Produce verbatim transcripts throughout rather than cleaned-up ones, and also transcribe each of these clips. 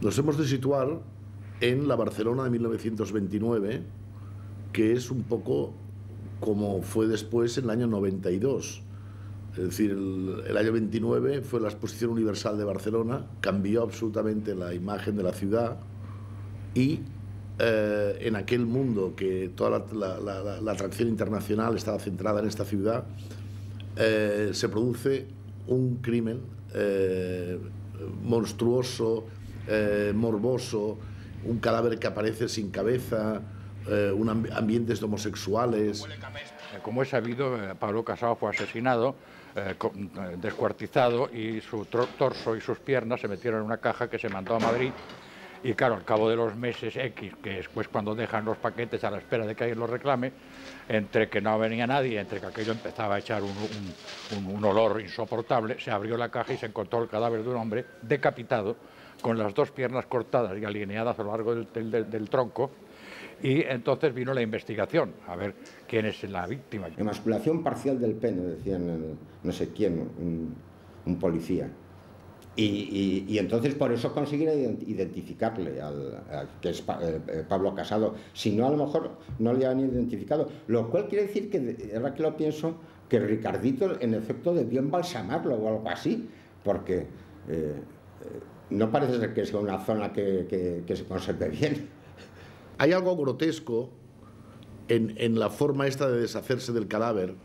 Nos hemos de situar en la Barcelona de mil novecientos veintinueve, que es un poco como fue después en el año noventa y dos. Es decir, el, el año veintinueve fue la Exposición Universal de Barcelona, cambió absolutamente la imagen de la ciudad y eh, en aquel mundo que toda la, la, la, la atracción internacional estaba centrada en esta ciudad, eh, se produce un crimen eh, monstruoso, eh, morboso, un cadáver que aparece sin cabeza, eh, un amb ambientes de homosexuales. Como es sabido, Pablo Casado fue asesinado, eh, descuartizado, y su torso y sus piernas se metieron en una caja que se mandó a Madrid. Y claro, al cabo de los meses X, que es pues cuando dejan los paquetes a la espera de que alguien los reclame, entre que no venía nadie, entre que aquello empezaba a echar un, un, un, un olor insoportable, se abrió la caja y se encontró el cadáver de un hombre decapitado, con las dos piernas cortadas y alineadas a lo largo del, del, del tronco. Y entonces vino la investigación, a ver quién es la víctima. Emasculación parcial del pene, decían el, no sé quién, un, un policía. Y, y, y entonces por eso consiguieron identificarle, al, al, que es pa, eh, Pablo Casado. Si no, a lo mejor no le habían identificado. Lo cual quiere decir que, ahora que lo pienso, que Ricardito en efecto debió embalsamarlo o algo así, porque eh, eh, no parece ser que sea una zona que, que, que se conserve bien. Hay algo grotesco en, en la forma esta de deshacerse del cadáver,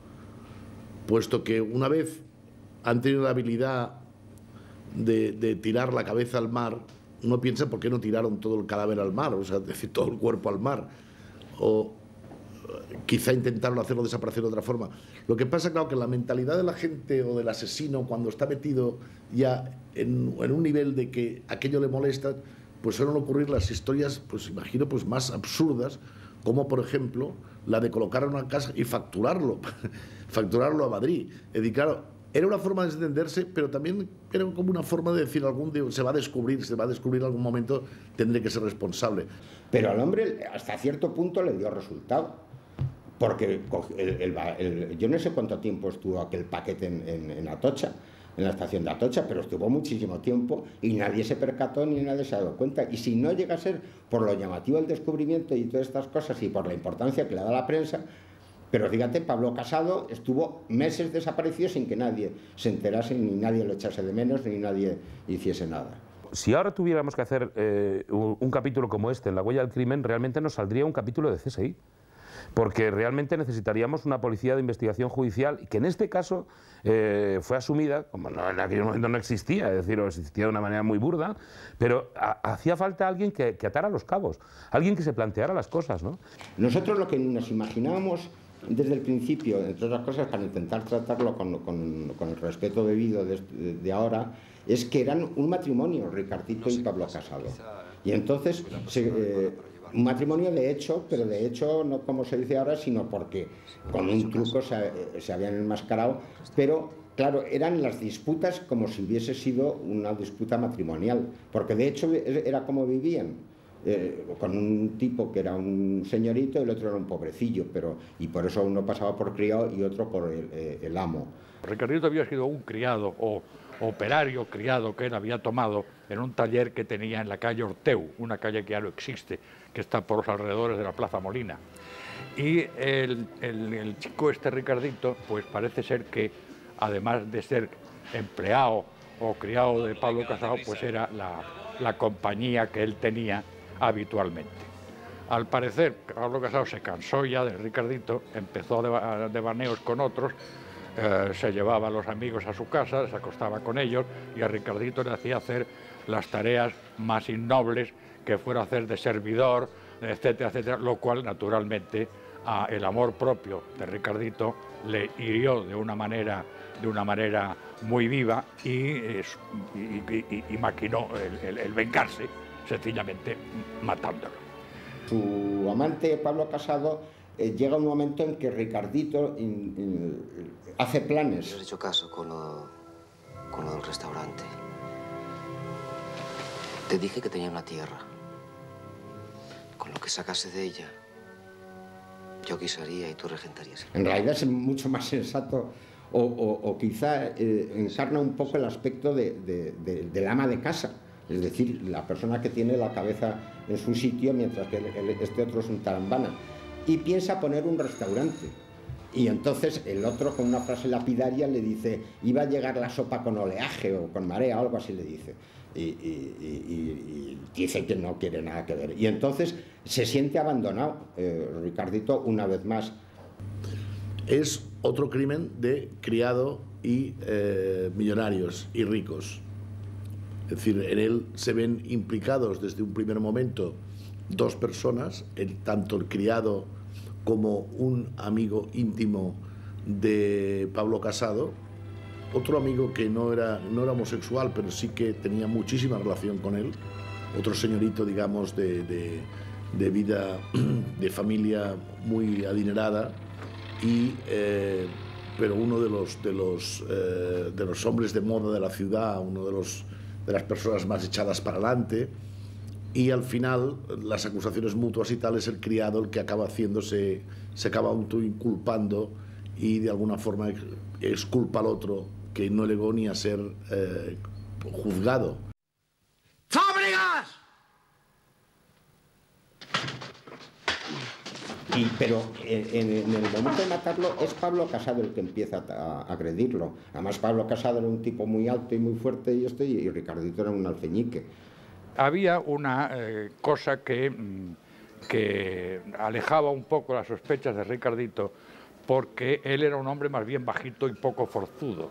puesto que una vez han tenido la habilidad de, de tirar la cabeza al mar, uno piensa por qué no tiraron todo el cadáver al mar, o sea, es decir, todo el cuerpo al mar, o quizá intentaron hacerlo desaparecer de otra forma. Lo que pasa, claro, que la mentalidad de la gente o del asesino, cuando está metido ya en, en un nivel de que aquello le molesta, pues suelen ocurrir las historias, pues imagino, pues más absurdas, como por ejemplo la de colocar una casa y facturarlo, facturarlo a Madrid. Es decir, claro, era una forma de entenderse, pero también era como una forma de decir, algún día se va a descubrir, se va a descubrir en algún momento, tendré que ser responsable. Pero al hombre hasta cierto punto le dio resultado, porque el, el, el, yo no sé cuánto tiempo estuvo aquel paquete en, en, en Atocha, en la estación de Atocha, pero estuvo muchísimo tiempo y nadie se percató ni nadie se ha dado cuenta. Y si no llega a ser por lo llamativo del descubrimiento y todas estas cosas y por la importancia que le da la prensa, pero fíjate, Pablo Casado estuvo meses desaparecido sin que nadie se enterase, ni nadie lo echase de menos, ni nadie hiciese nada. Si ahora tuviéramos que hacer eh, un, un capítulo como este, en La huella del crimen, realmente nos saldría un capítulo de C S I. Porque realmente necesitaríamos una policía de investigación judicial que en este caso eh, fue asumida, como no, en aquel momento no existía, es decir, o existía de una manera muy burda, pero a, hacía falta alguien que, que atara los cabos, alguien que se planteara las cosas, ¿no? Nosotros lo que nos imaginábamos desde el principio, entre otras cosas, para intentar tratarlo con, con, con el respeto debido de, de, de ahora, es que eran un matrimonio, Ricardito y Pablo Casado. Y entonces, se, eh, un matrimonio de hecho, pero de hecho no como se dice ahora, sino porque con un truco se, se habían enmascarado, pero claro, eran las disputas como si hubiese sido una disputa matrimonial, porque de hecho era como vivían. Eh, con un tipo que era un señorito y el otro era un pobrecillo, pero y por eso uno pasaba por criado y otro por el, eh, el amo. Ricardito había sido un criado o operario criado que él había tomado en un taller que tenía en la calle Orteu, una calle que ya no existe, que está por los alrededores de la Plaza Molina. Y el, el, el chico este Ricardito, pues parece ser que además de ser empleado o criado de Pablo Casado, pues era la, la compañía que él tenía habitualmente. Al parecer, Pablo Casado se cansó ya de Ricardito, empezó de, de baneos con otros, eh, se llevaba a los amigos a su casa, se acostaba con ellos y a Ricardito le hacía hacer las tareas más innobles, que fuera a hacer de servidor, etcétera, etcétera, lo cual naturalmente a el amor propio de Ricardito le hirió de una manera, de una manera muy viva y, y, y, y maquinó el, el, el vengarse, sencillamente matándolo. Su amante, Pablo Casado, eh, llega un momento en que Ricardito in, in, hace planes. Yo he hecho caso con lo, con lo del restaurante. Te dije que tenía una tierra. Con lo que sacase de ella, yo guisaría y tú regentarías. En realidad es mucho más sensato o, o, o quizá eh, encarna un poco el aspecto de, de, de, del ama de casa. Es decir, la persona que tiene la cabeza en su sitio mientras que el, el, este otro es un tarambana. Y piensa poner un restaurante. Y entonces el otro, con una frase lapidaria, le dice: iba a llegar la sopa con oleaje o con marea, algo así le dice. Y, y, y, y dice que no quiere nada que ver. Y entonces se siente abandonado, eh, Ricardito, una vez más. Es otro crimen de criado y eh, millonarios y ricos. Es decir, en él se ven implicados desde un primer momento dos personas, el, tanto el criado como un amigo íntimo de Pablo Casado, otro amigo que no era, no era homosexual, pero sí que tenía muchísima relación con él, otro señorito, digamos, de, de, de vida, de familia muy adinerada, y, eh, pero uno de los, de, los, eh, de los hombres de moda de la ciudad, uno de, los, de las personas más echadas para adelante. Y al final, las acusaciones mutuas y tal, es el criado el que acaba haciéndose, se acaba autoinculpando y de alguna forma exculpa al otro, que no llegó ni a ser eh, juzgado. ¡Fábregas! Y, pero en, en el momento de matarlo es Pablo Casado el que empieza a, a agredirlo. Además, Pablo Casado era un tipo muy alto y muy fuerte y, este, y Ricardito era un alfeñique. Había una eh, cosa que, que alejaba un poco las sospechas de Ricardito, porque él era un hombre más bien bajito y poco forzudo,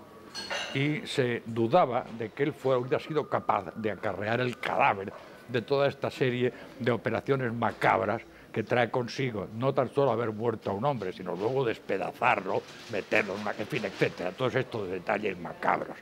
y se dudaba de que él fuera, hubiera sido capaz de acarrear el cadáver de toda esta serie de operaciones macabras que trae consigo no tan solo haber muerto a un hombre, sino luego despedazarlo, meterlo en una, en fin, etcétera, todos estos detalles macabros.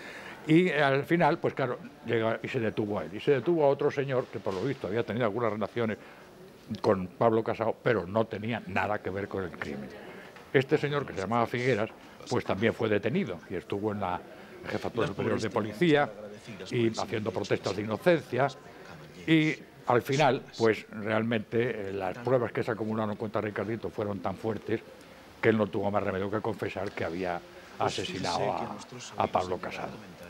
Y al final, pues claro, llega y se detuvo a él. Y se detuvo a otro señor que por lo visto había tenido algunas relaciones con Pablo Casado, pero no tenía nada que ver con el crimen. Este señor, que se llamaba Figueras, pues también fue detenido y estuvo en la Jefatura Superior de Policía y haciendo protestas de inocencia. Y al final, pues realmente eh, las pruebas que se acumularon contra Ricardito fueron tan fuertes que él no tuvo más remedio que confesar que había asesinado a, a Pablo Casado.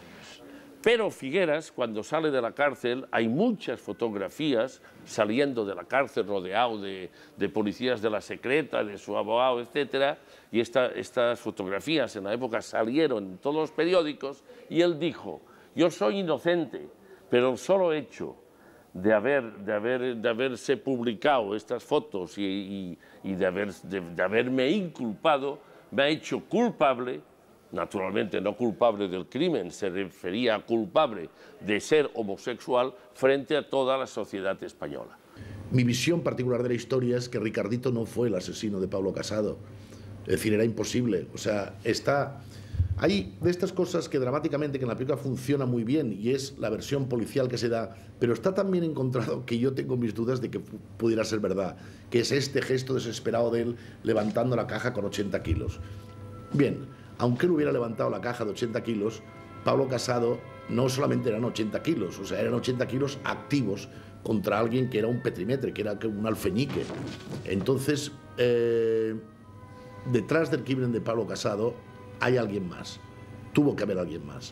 Pero Figueras, cuando sale de la cárcel, hay muchas fotografías saliendo de la cárcel, rodeado de, de policías de la secreta, de su abogado, etcétera, y esta, estas fotografías en la época salieron en todos los periódicos, y él dijo: yo soy inocente, pero el solo hecho de, haber, de, haber, de haberse publicado estas fotos y, y, y de, haber, de, de haberme inculpado me ha hecho culpable. Naturalmente no culpable del crimen, se refería a culpable de ser homosexual frente a toda la sociedad española. Mi visión particular de la historia es que Ricardito no fue el asesino de Pablo Casado. Es decir, era imposible. O sea, está... Hay de estas cosas que dramáticamente, que en la película funciona muy bien, y es la versión policial que se da, pero está tan bien encontrado que yo tengo mis dudas de que pudiera ser verdad, que es este gesto desesperado de él levantando la caja con ochenta kilos. Bien, aunque él hubiera levantado la caja de ochenta kilos, Pablo Casado no solamente eran ochenta kilos, o sea, eran ochenta kilos activos contra alguien que era un petrimetre, que era un alfeñique. Entonces, eh, detrás del crimen de Pablo Casado hay alguien más, tuvo que haber alguien más.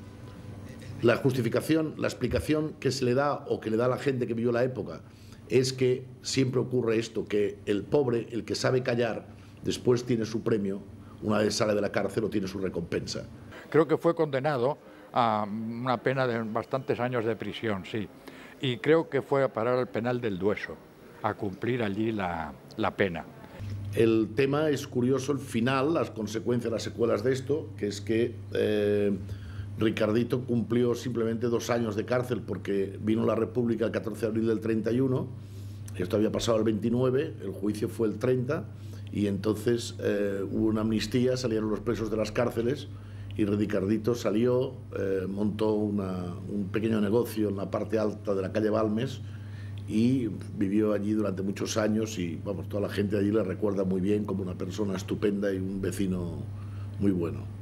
La justificación, la explicación que se le da o que le da a la gente que vivió la época es que siempre ocurre esto, que el pobre, el que sabe callar, después tiene su premio. Una vez sale de la cárcel o tiene su recompensa. Creo que fue condenado a una pena de bastantes años de prisión, sí. Y creo que fue a parar al penal del Dueso, a cumplir allí la, la pena. El tema es curioso, el final, las consecuencias, las secuelas de esto, que es que eh, Ricardito cumplió simplemente dos años de cárcel porque vino la República el catorce de abril del treinta y uno, esto había pasado el veintinueve, el juicio fue el treinta, y entonces eh, hubo una amnistía, salieron los presos de las cárceles y Ricardito salió, eh, montó una, un pequeño negocio en la parte alta de la calle Balmes y vivió allí durante muchos años y vamos, toda la gente de allí le recuerda muy bien como una persona estupenda y un vecino muy bueno.